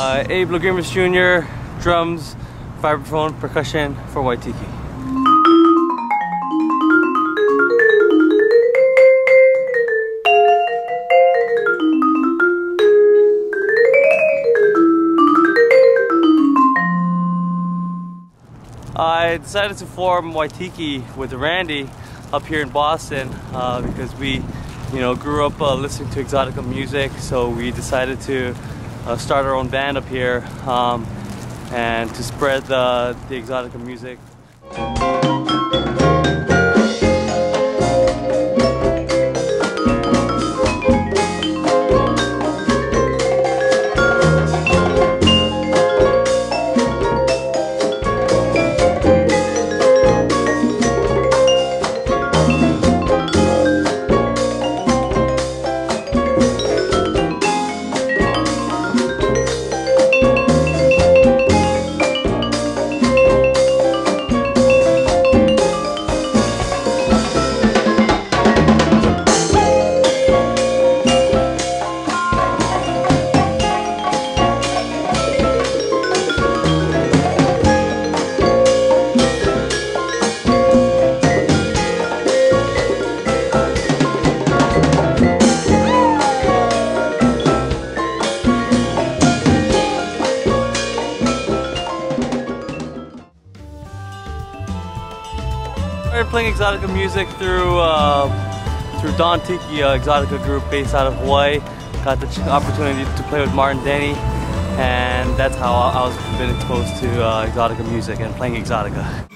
Abe Lagrimas Jr., drums, vibraphone, percussion for Waitiki. I decided to form Waitiki with Randy up here in Boston because we, grew up listening to Exotica music. So we decided to start our own band up here and to spread the Exotica music. I started playing Exotica music through Don Tiki, Exotica group based out of Hawaii. Got the opportunity to play with Martin Denny, and that's how I was been exposed to Exotica music and playing Exotica.